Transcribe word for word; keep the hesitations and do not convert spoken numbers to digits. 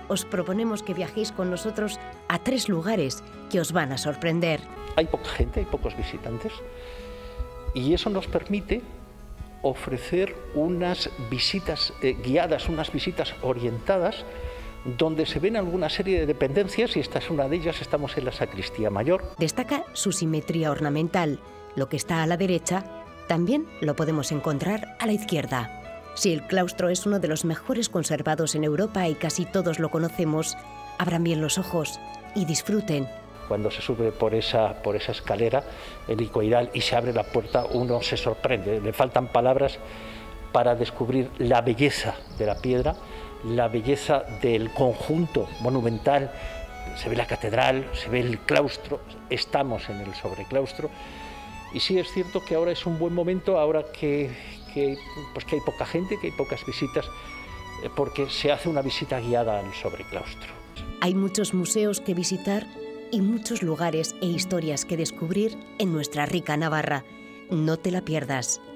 os proponemos que viajéis con nosotros a tres lugares que os van a sorprender. Hay poca gente, hay pocos visitantes, y eso nos permite ofrecer unas visitas eh, guiadas, unas visitas orientadas, donde se ven alguna serie de dependencias, y esta es una de ellas. Estamos en la sacristía mayor. Destaca su simetría ornamental. Lo que está a la derecha también lo podemos encontrar a la izquierda. Si el claustro es uno de los mejores conservados en Europa y casi todos lo conocemos, abran bien los ojos y disfruten. Cuando se sube por esa, por esa escalera helicoidal y se abre la puerta, uno se sorprende. Le faltan palabras para descubrir la belleza de la piedra, la belleza del conjunto monumental. Se ve la catedral, se ve el claustro, estamos en el sobreclaustro. Y sí es cierto que ahora es un buen momento, ahora que, que, pues que hay poca gente, que hay pocas visitas, porque se hace una visita guiada al sobreclaustro. Hay muchos museos que visitar y muchos lugares e historias que descubrir en nuestra rica Navarra. No te la pierdas.